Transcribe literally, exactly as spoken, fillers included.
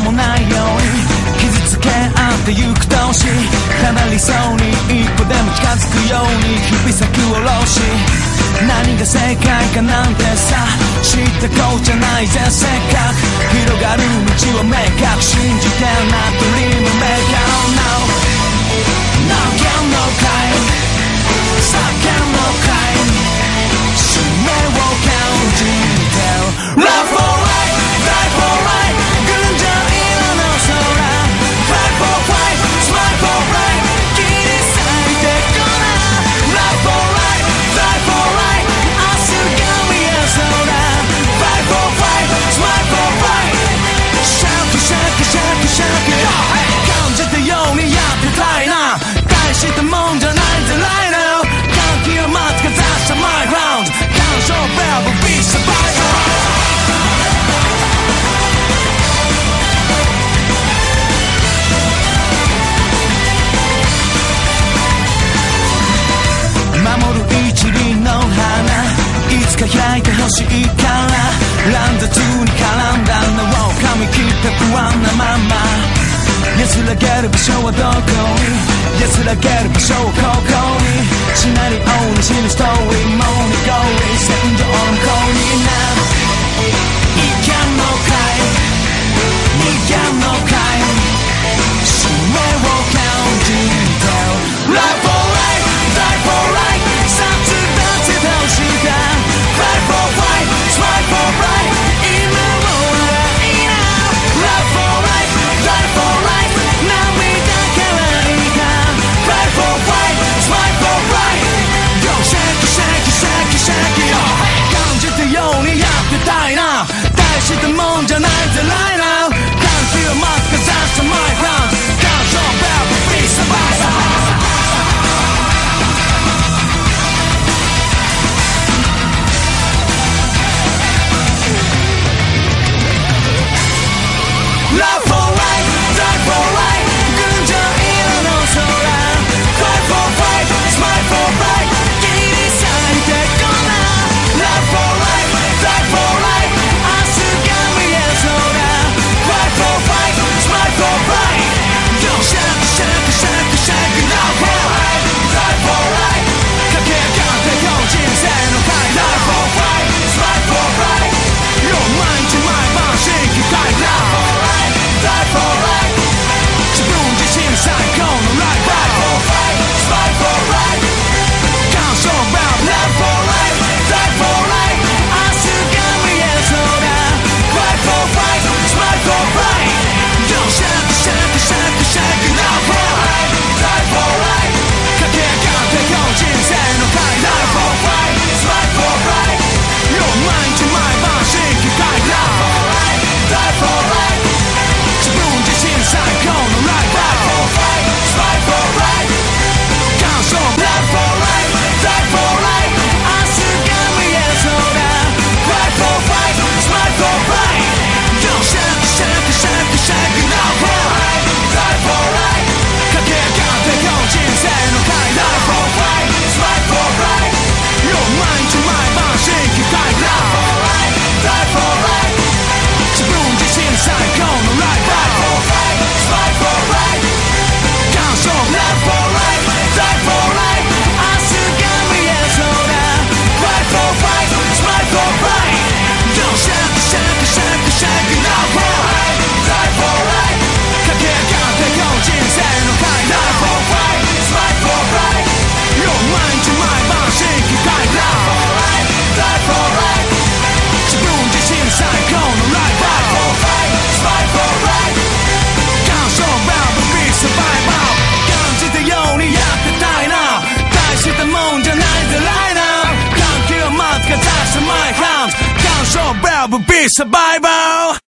もないように傷つけ合ってゆく同士離れそうに一歩でも近づくように日々咲く下ろし何が正解かなんてさ知ったこうじゃないぜせっかく広がる道は明確信じてるなドリームメーカー No No can no kind 叫んのかい使命を感じてる Love for life Die for life 群青色の空 Fight for fight Smile for life 切り裂いてこな Love for life Die for life 明日が見えそうだ Fight for fight Smile for life シャクシャクシャクシャク感じたようにやってたいな大したもんじゃないぜ Right now 歓喜を待つかざした My ground 感傷 Bear will be survivor守る一輪の花いつか開いてほしいから乱雑に絡んだのを噛み切って不安なまま安らげる場所はどこに安らげる場所はここにシナリオに死ぬストーリーもにゴーリ戦場の向こうにないけんのかい逃げんのかい使命を感じてる Life for life Die for life 殺伐とした Fight for fight Smile for life 今もないな Love for life Die for life 涙からいいか Fight for fight Smile for life Yo shake shake shake shake 感じたようにやってたいな大したもんじゃないぜ Right now 歓喜を待つかざした My ground 感傷 Bear will be survivor Love for life, die for life 群青色の空 Fight for fight, smile for life 切り裂いてこな Love for life, die for life 明日が見えそうだ Fight for fight, smile for life Yo shake shake shake shake Love for life, die for life 駆け上がってよ人生の階段 Love for fight, smile for life Yo 毎日毎晩新規階段 Die for life 自分自身最高のライフ Fight for fight Fight for life 感傷 Love for life Die for life 明日が見えそうだ Fight for fight Fight for life Yo shake shake shake shake Love for life Die for life 駆け上がってよ人生の階段 Die for fight Fight for life Yo 毎日毎晩新規階段 Die for life自分自身最高のライフ Fight for fight, fight for life 感傷 Love for life, die for life 明日が見えそうだ Fight for fight, fight for life Yo shake shake shake shake Love for life, die for life 駆け上がってよ人生の階段 Die for fight, fight for life Yo 毎日毎晩新規階段 Die for life 自分自身最高のライフ Fight for fight, fight for life 感傷 Love for life, die for life 明日が見えそうだ Fight for fight, fight for life Yo shake shake shake shake Love for life, die for life 駆け上がってよ人生の階段 Die for fight, fight for life Yo 毎日毎晩新規階段 Die for life 自分自身最高のライフ Fight for fight, fight for life 感傷 Bear will be survivor 感じたようにやってたいな大したもんじゃないぜ Right now 歓喜を待つかざした My hands 感傷 Bear will be survivor